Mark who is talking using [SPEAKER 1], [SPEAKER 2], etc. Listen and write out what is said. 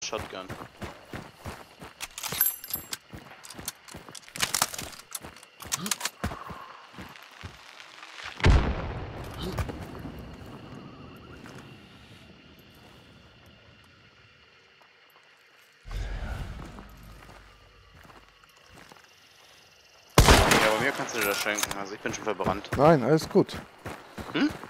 [SPEAKER 1] Shotgun. Ja, bei mir kannst du dir das schenken, also ich bin schon verbrannt.
[SPEAKER 2] Nein, alles gut.
[SPEAKER 1] Hm?